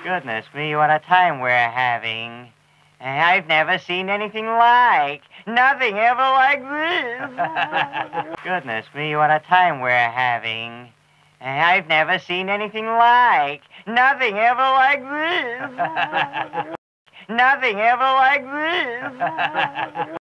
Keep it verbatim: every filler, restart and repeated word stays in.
Goodness me, what a time we're having. I've never seen anything like. Nothing ever like this. Goodness me, what a time we're having. I've never seen anything like. Nothing ever like this. Nothing ever like this.